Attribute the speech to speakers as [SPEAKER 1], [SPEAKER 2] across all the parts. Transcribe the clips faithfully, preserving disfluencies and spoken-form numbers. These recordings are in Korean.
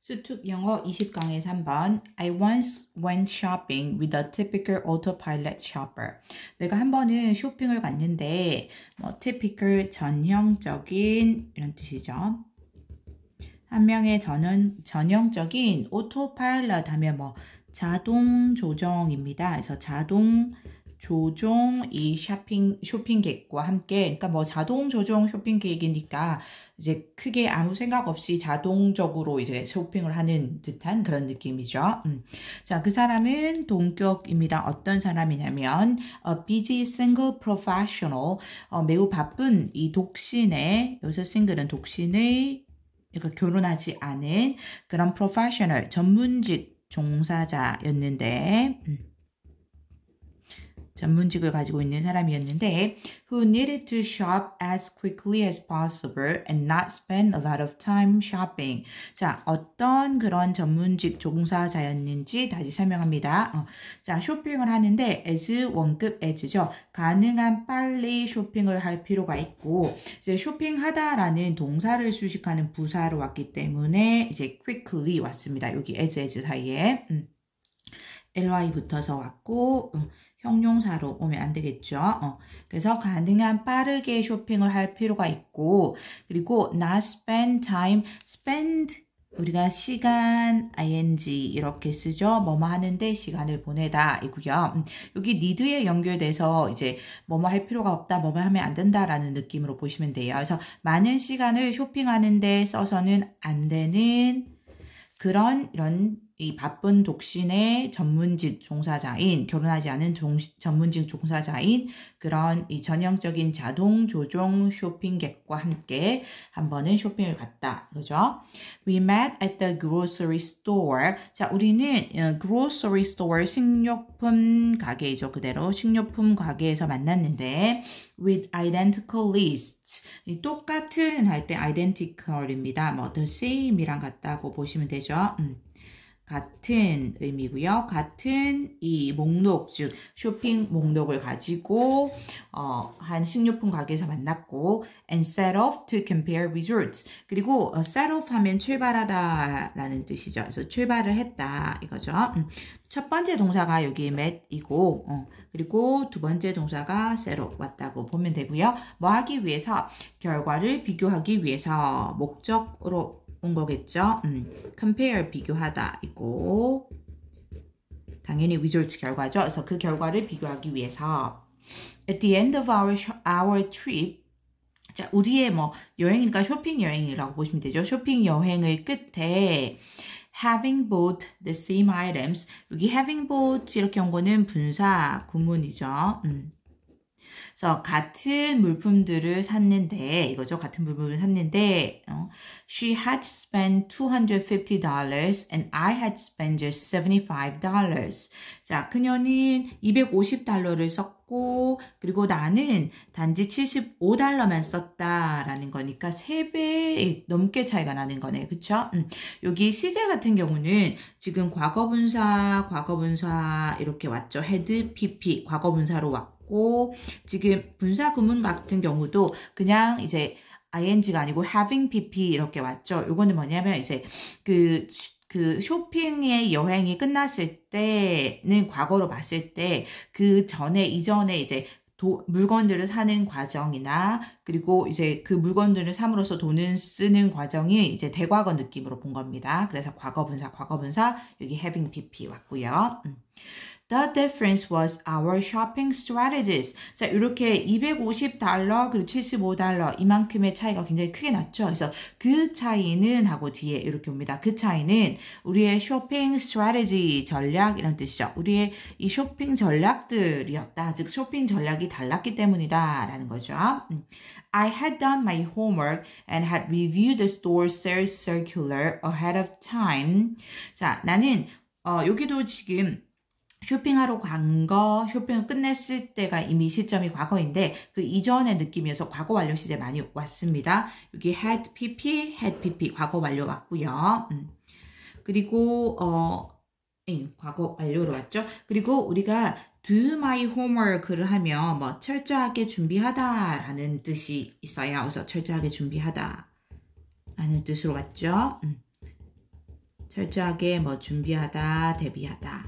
[SPEAKER 1] 수특 영어 이십 강의 삼 번. I once went shopping with a typical autopilot shopper. 내가 한 번은 쇼핑을 갔는데 뭐 typical 전형적인 이런 뜻이죠. 한 명의 전원, 전형적인 autopilot 하면 뭐 자동 조정입니다. 그래서 자동 조종 이 쇼핑 쇼핑 계획과 함께, 그러니까 뭐 자동 조종 쇼핑 계획이니까 이제 크게 아무 생각 없이 자동적으로 이제 쇼핑을 하는 듯한 그런 느낌이죠. 음. 자, 그 사람은 동격입니다. 어떤 사람이냐면 a busy single professional, 어, 매우 바쁜 이 독신의, 여기서 싱글은 독신의, 그러니까 결혼하지 않은 그런 professional 전문직 종사자였는데. 음. 전문직을 가지고 있는 사람이었는데 who needed to shop as quickly as possible and not spend a lot of time shopping. 자, 어떤 그런 전문직 종사자였는지 다시 설명합니다. 어, 자, 쇼핑을 하는데 as 원급 as죠. 가능한 빨리 쇼핑을 할 필요가 있고, 이제 쇼핑하다라는 동사를 수식하는 부사로 왔기 때문에 이제 quickly 왔습니다. 여기 as as 사이에 음. ly 붙어서 왔고 음. 형용사로 오면 안 되겠죠. 어, 그래서 가능한 빠르게 쇼핑을 할 필요가 있고, 그리고 not spend time, spend 우리가 시간 ing 이렇게 쓰죠. 뭐뭐 하는데 시간을 보내다 이고요. 음, 여기 need에 연결돼서 이제 뭐뭐 할 필요가 없다, 뭐뭐 하면 안 된다라는 느낌으로 보시면 돼요. 그래서 많은 시간을 쇼핑하는데 써서는 안 되는 그런 이런 이 바쁜 독신의 전문직 종사자인, 결혼하지 않은 종, 전문직 종사자인 그런 이 전형적인 자동 조종 쇼핑객과 함께 한 번은 쇼핑을 갔다. 그죠? We met at the grocery store. 자, 우리는 어, grocery store 식료품 가게이죠. 그대로 식료품 가게에서 만났는데 with identical lists. 이 똑같은 할 때 identical입니다. 뭐 the same이랑 같다고 보시면 되죠. 음. 같은 의미고요. 같은 이 목록, 즉 쇼핑 목록을 가지고 어, 한 식료품 가게에서 만났고 and set off to compare results. 그리고 어, set off 하면 출발하다라는 뜻이죠. 그래서 출발을 했다 이거죠. 음. 첫 번째 동사가 여기 met이고 어, 그리고 두 번째 동사가 set off 왔다고 보면 되고요. 뭐 하기 위해서? 결과를 비교하기 위해서, 목적으로 온 거겠죠. 음, compare 비교하다 있고 당연히 result 결과죠. 그래서 그 결과를 비교하기 위해서 at the end of our our trip, 자, 우리의 뭐 여행이니까 쇼핑 여행이라고 보시면 되죠. 쇼핑 여행의 끝에 having bought the same items, 여기 having bought 이렇게 온 거는 분사 구문이죠. 음. 그래서 같은 물품들을 샀는데, 이거죠. 같은 물품을 샀는데 어, she had spent two hundred fifty dollars and I had spent just seventy-five dollars. 자, 그녀는 이백오십 달러를 썼고 그리고 나는 단지 칠십오 달러만 썼다라는 거니까 세 배 넘게 차이가 나는 거네요. 그쵸? 음, 여기 시제 같은 경우는 지금 과거분사, 과거분사 이렇게 왔죠. had, pp, 과거분사로 왔고, 지금 분사 구문 같은 경우도 그냥 이제 ing가 아니고 having pp 이렇게 왔죠. 요거는 뭐냐면 이제 그, 그 쇼핑의 여행이 끝났을 때는 과거로 봤을 때 그 전에 이전에 이제 도, 물건들을 사는 과정이나 그리고 이제 그 물건들을 삼으로써 돈을 쓰는 과정이 이제 대과거 느낌으로 본 겁니다. 그래서 과거분사, 과거분사 여기 having pp 왔고요. 음. The difference was our shopping strategies. 자, 이렇게 이백오십 달러 그리고 칠십오 달러 이만큼의 차이가 굉장히 크게 났죠. 그래서 그 차이는 하고 뒤에 이렇게 옵니다. 그 차이는 우리의 쇼핑 strategy 전략 이런 뜻이죠. 우리의 이 쇼핑 전략들이었다. 즉 쇼핑 전략이 달랐기 때문이다 라는 거죠. I had done my homework and had reviewed the store sales circular ahead of time. 자, 나는 어, 여기도 지금 쇼핑하러 간 거, 쇼핑을 끝냈을 때가 이미 시점이 과거인데 그 이전의 느낌이어서 과거 완료 시제 많이 왔습니다. 여기 had pp, had pp 과거 완료 왔고요. 음. 그리고 어, 예, 과거 완료로 왔죠. 그리고 우리가 do my homework를 하면 뭐 철저하게 준비하다라는 뜻이 있어요. 그래서 철저하게 준비하다 라는 뜻으로 왔죠. 음. 철저하게 뭐 준비하다, 대비하다.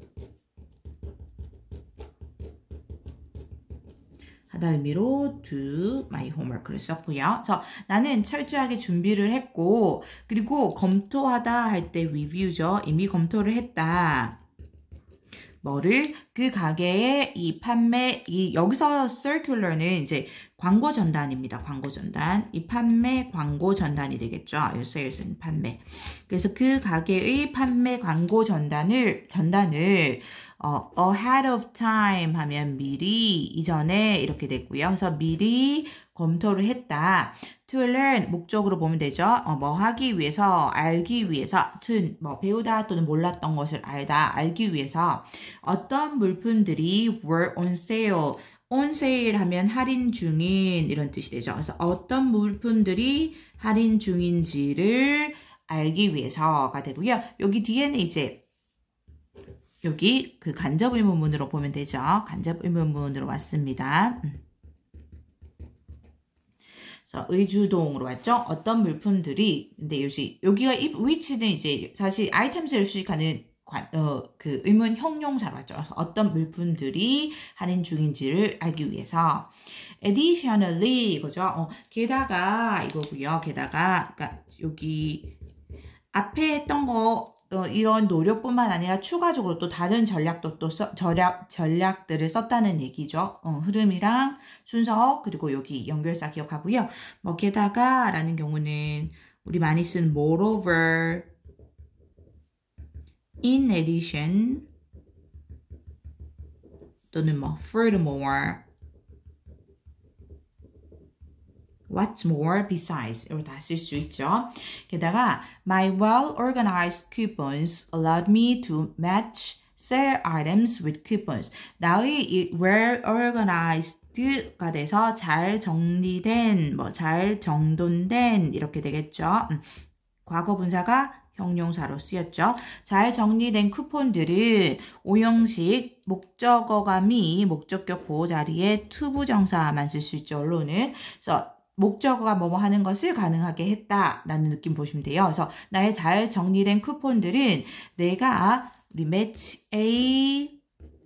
[SPEAKER 1] 하다 의미로 do my homework를 썼고요. 그래서 나는 철저하게 준비를 했고 그리고 검토하다 할 때 review죠. 이미 검토를 했다. 뭐를? 그 가게의 이 판매, 이 여기서 circular는 이제 광고 전단입니다. 광고 전단. 이 판매 광고 전단이 되겠죠. 이 sales는 판매. 그래서 그 가게의 판매 광고 전단을 전단을 어, ahead of time 하면 미리 이전에 이렇게 됐고요. 그래서 미리 검토를 했다. to learn 목적으로 보면 되죠. 어, 뭐 하기 위해서, 알기 위해서, to 뭐 배우다 또는 몰랐던 것을 알다, 알기 위해서 어떤 물품들이 were on sale. on sale 하면 할인 중인 이런 뜻이 되죠. 그래서 어떤 물품들이 할인 중인지를 알기 위해서가 되고요. 여기 뒤에는 이제 여기 그 간접 의문문으로 보면 되죠. 간접 의문문으로 왔습니다. 그래서 의주동으로 왔죠. 어떤 물품들이 근데 여기 여기가 which는 이제 사실 아이템스를 수식하는 관, 어, 그 의문 형용사로 왔죠. 그래서 어떤 물품들이 할인 중인지를 알기 위해서 additionally 이거죠. 어, 게다가 이거고요. 게다가 그러니까 여기 앞에 했던 거 어, 이런 노력뿐만 아니라 추가적으로 또 다른 전략도 또 써, 전략, 전략들을 썼다는 얘기죠. 어, 흐름이랑 순서 그리고 여기 연결사 기억하고요. 뭐 게다가 라는 경우는 우리 많이 쓴 moreover, in addition 또는 뭐 furthermore, what's more, besides 이걸 다 쓸 수 있죠. 게다가 my well-organized coupons allowed me to match sale items with coupons. 나의 이 well-organized가 돼서 잘 정리된, 뭐 잘 정돈된 이렇게 되겠죠. 음, 과거 분사가 형용사로 쓰였죠. 잘 정리된 쿠폰들은 오형식 목적어감이 목적격 보호 자리에 투부정사만 쓸 수 있죠. 언론은. 그래서 목적어가 뭐뭐 하는 것을 가능하게 했다라는 느낌 보시면 돼요. 그래서 나의 잘 정리된 쿠폰들은 내가 우리 match A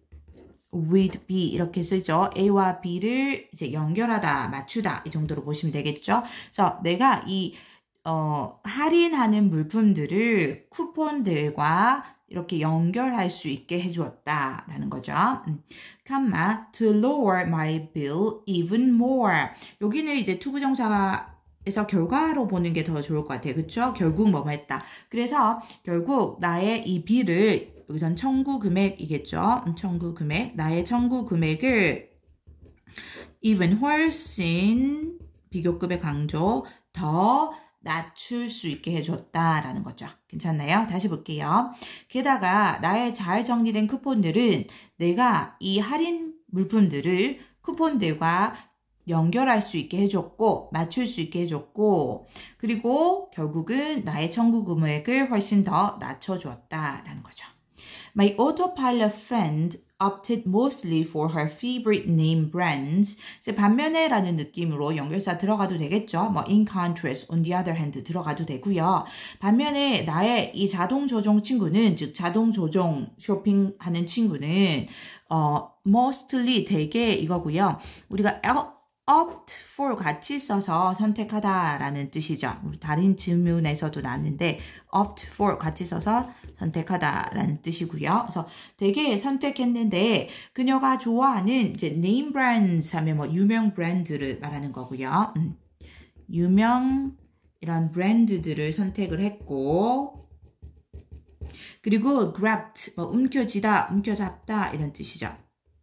[SPEAKER 1] with B 이렇게 쓰죠. A와 B를 이제 연결하다, 맞추다 이 정도로 보시면 되겠죠. 그래서 내가 이 어, 할인하는 물품들을 쿠폰들과 이렇게 연결할 수 있게 해주었다라는 거죠. 음. 컴마 to lower my bill even more. 여기는 이제 투부정사에서 결과로 보는 게 더 좋을 것 같아요. 그렇죠? 결국 뭐뭐 했다. 그래서 결국 나의 이 비를 여기선 청구 금액이겠죠. 음, 청구 금액. 나의 청구 금액을 even 훨씬 비교급의 강조 더 낮출 수 있게 해줬다라는 거죠. 괜찮나요? 다시 볼게요. 게다가 나의 잘 정리된 쿠폰들은 내가 이 할인 물품들을 쿠폰들과 연결할 수 있게 해줬고 맞출 수 있게 해줬고 그리고 결국은 나의 청구 금액을 훨씬 더 낮춰주었다라는 거죠. My autopilot friend opted mostly for her favorite name brands. 이제 반면에 라는 느낌으로 연결사 들어가도 되겠죠. 뭐 in contrast, on the other hand 들어가도 되고요. 반면에 나의 이 자동 조종 친구는 즉 자동 조종 쇼핑하는 친구는 어 mostly 되게 이거고요. 우리가 opt for 같이 써서 선택하다라는 뜻이죠. 우리 다른 질문에서도 나왔는데 opt for 같이 써서 선택하다라는 뜻이고요. 그래서 되게 선택했는데 그녀가 좋아하는 이제 name brands 하면 뭐 유명 브랜드를 말하는 거고요. 음, 유명 이런 브랜드들을 선택을 했고 그리고 grabbed 뭐 움켜쥐다, 움켜잡다 이런 뜻이죠.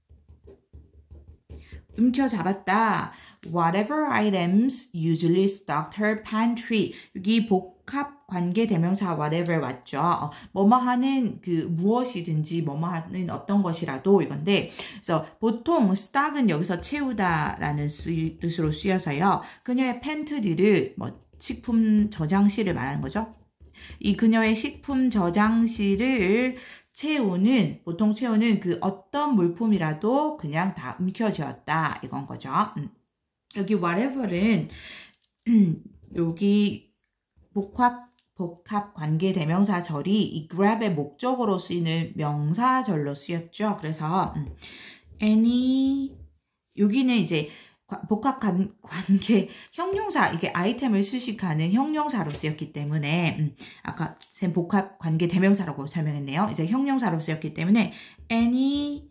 [SPEAKER 1] 움켜잡았다. Whatever items usually stocked her pantry. 여기 복합 관계 대명사 whatever 왔죠. 어, 뭐뭐 하는 그 무엇이든지 뭐뭐 하는 어떤 것이라도 이건데 그래서 보통 stock은 여기서 채우다라는 쓰, 뜻으로 쓰여서요. 그녀의 팬트리를 뭐 식품 저장실을 말하는 거죠. 이 그녀의 식품 저장실을 채우는, 보통 채우는 그 어떤 물품이라도 그냥 다 움켜쥐었다. 이건 거죠. 음. 여기 whatever는, 음, 여기 복합, 복합 관계 대명사절이 이 grab의 목적으로 쓰이는 명사절로 쓰였죠. 그래서 음, any 여기는 이제 복합 관, 관계 형용사 이게 아이템을 수식하는 형용사로 쓰였기 때문에 음, 아까 쌤 복합 관계 대명사라고 설명했네요. 이제 형용사로 쓰였기 때문에 any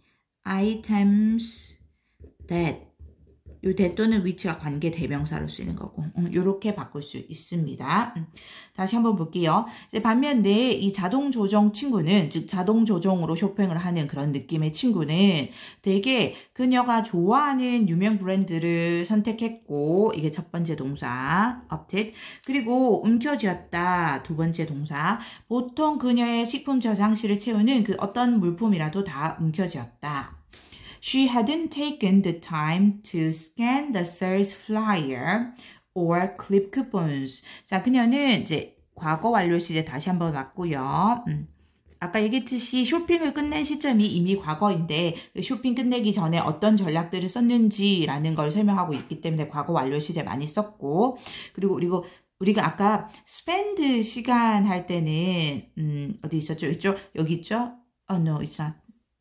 [SPEAKER 1] items that 요 that 또는 which가 관계 대명사로 쓰이는 거고 음, 요렇게 바꿀 수 있습니다. 음, 다시 한번 볼게요. 이제 반면에 이 자동 조정 친구는 즉 자동 조정으로 쇼핑을 하는 그런 느낌의 친구는 되게 그녀가 좋아하는 유명 브랜드를 선택했고 이게 첫 번째 동사 opted 그리고 움켜쥐었다 두 번째 동사 보통 그녀의 식품 저장실을 채우는 그 어떤 물품이라도 다 움켜쥐었다. She hadn't taken the time to scan the sales flyer or clip coupons. 자, 그녀는 이제 과거 완료 시제 다시 한번 왔고요. 음, 아까 얘기했듯이 쇼핑을 끝낸 시점이 이미 과거인데 쇼핑 끝내기 전에 어떤 전략들을 썼는지라는 걸 설명하고 있기 때문에 과거 완료 시제 많이 썼고 그리고 그리고 우리가 아까 spend 시간 할 때는 음, 어디 있었죠? 있죠? 여기 있죠? Oh no, it's not.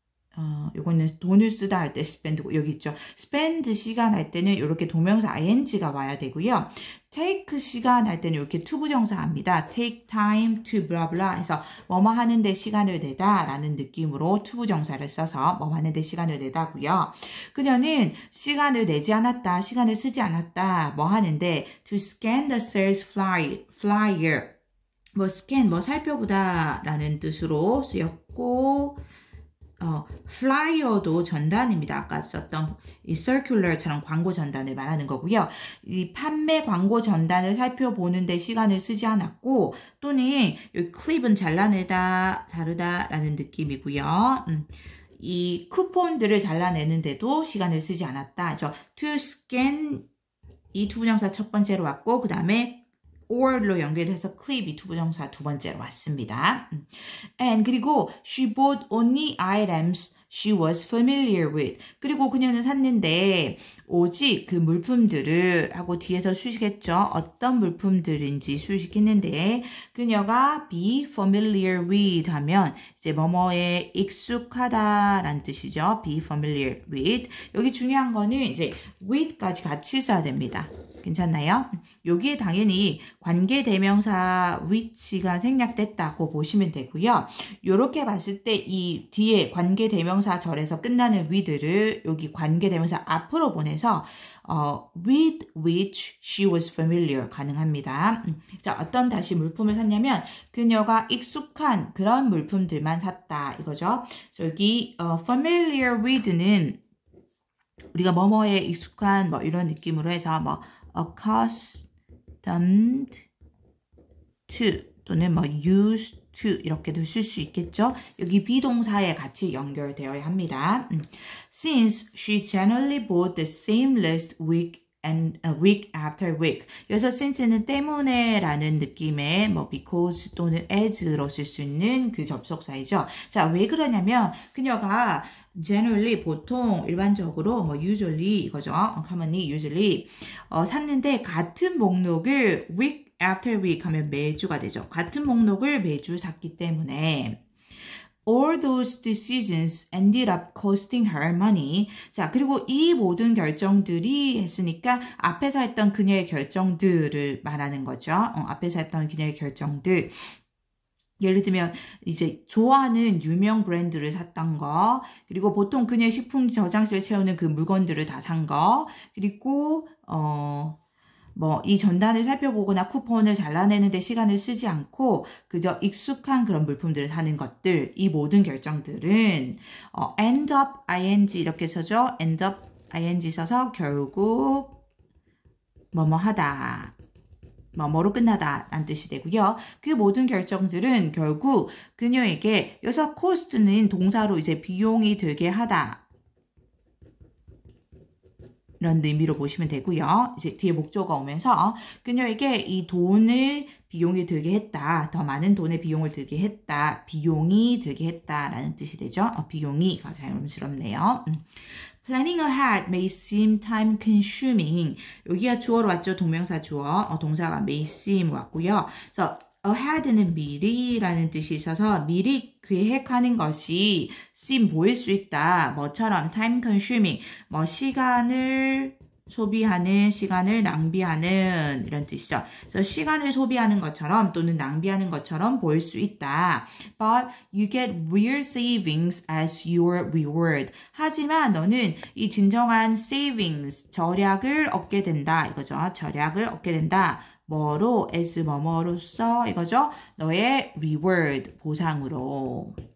[SPEAKER 1] 어, 요거는 돈을 쓰다 할 때 spend고 여기 있죠. spend 시간 할 때는 이렇게 동명사 ing가 와야 되고요. take 시간 할 때는 이렇게 to 부정사합니다. take time to blah blah 해서 뭐뭐 하는데 시간을 내다 라는 느낌으로 to 부정사를 써서 뭐뭐 하는데 시간을 내다고요. 그녀는 시간을 내지 않았다, 시간을 쓰지 않았다, 뭐 하는데 to scan the sales flyer, flyer 뭐 scan 뭐 살펴보다 라는 뜻으로 쓰였고 어, 플라이어도 전단입니다. 아까 썼던 이 circular처럼 광고 전단을 말하는 거고요. 이 판매 광고 전단을 살펴보는데 시간을 쓰지 않았고 또는 이 클립은 잘라내다, 자르다 라는 느낌이고요. 음, 이 쿠폰들을 잘라내는데도 시간을 쓰지 않았다. 그래서 to scan 이 투부정사 첫 번째로 왔고 그 다음에 or로 연결돼서 clip이 투부정사 두 번째로 왔습니다. And 그리고 she bought only items she was familiar with. 그리고 그녀는 샀는데 오직 그 물품들을 하고 뒤에서 수식했죠. 어떤 물품들인지 수식했는데 그녀가 be familiar with 하면 이제 뭐뭐에 익숙하다라는 뜻이죠. be familiar with. 여기 중요한 거는 이제 with까지 같이 써야 됩니다. 괜찮나요? 여기에 당연히 관계 대명사 which가 생략됐다고 보시면 되고요. 이렇게 봤을 때 이 뒤에 관계 대명사 절에서 끝나는 with를 여기 관계 대명사 앞으로 보내서 어, with which she was familiar 가능합니다. 자, 어떤 다시 물품을 샀냐면 그녀가 익숙한 그런 물품들만 샀다 이거죠. 여기 어, familiar with는 우리가 뭐뭐에 익숙한 뭐 이런 느낌으로 해서 뭐 accustomed to 또는 뭐 used to 이렇게도 쓸 수 있겠죠. 여기 비동사에 같이 연결되어야 합니다. Since she generally bought the same list week and a week after week. 여기서 since는 때문에 라는 느낌의 뭐 because 또는 as로 쓸 수 있는 그 접속사이죠. 자, 왜 그러냐면 그녀가 generally 보통 일반적으로 뭐 usually 이거죠. commonly usually 어, 샀는데 같은 목록을 week after week 하면 매주가 되죠. 같은 목록을 매주 샀기 때문에 all those decisions ended up costing her money. 자, 그리고 이 모든 결정들이 했으니까 앞에서 했던 그녀의 결정들을 말하는 거죠. 어, 앞에서 했던 그녀의 결정들. 예를 들면 이제 좋아하는 유명 브랜드를 샀던 거, 그리고 보통 그녀의 식품 저장실에 채우는 그 물건들을 다 산 거, 그리고 어 뭐 이 전단을 살펴보거나 쿠폰을 잘라내는데 시간을 쓰지 않고 그저 익숙한 그런 물품들을 사는 것들, 이 모든 결정들은 어, end up ing 이렇게 써죠. end up ing 써서 결국 뭐뭐 하다, 뭐뭐로 끝나다 라는 뜻이 되고요. 그 모든 결정들은 결국 그녀에게 여기서 cost는 동사로 이제 비용이 들게 하다 이런 의미로 보시면 되고요. 이제 뒤에 목조가 오면서 그녀에게 이 돈을 비용이 들게 했다. 더 많은 돈의 비용을 들게 했다. 비용이 들게 했다라는 뜻이 되죠. 어, 비용이 자연스럽네요. 음. Planning ahead may seem time consuming. 여기가 주어로 왔죠. 동명사 주어. 어, 동사가 may seem 왔고요. 그래서 ahead는 미리라는 뜻이 있어서 미리 계획하는 것이 seem 보일 수 있다. 뭐처럼 time consuming, 뭐 시간을 소비하는, 시간을 낭비하는 이런 뜻이죠. 그래서 시간을 소비하는 것처럼 또는 낭비하는 것처럼 보일 수 있다. But you get real savings as your reward. 하지만 너는 이 진정한 savings, 절약을 얻게 된다. 이거죠. 절약을 얻게 된다. 뭐로? as 뭐뭐로써 이거죠. 너의 reward, 보상으로.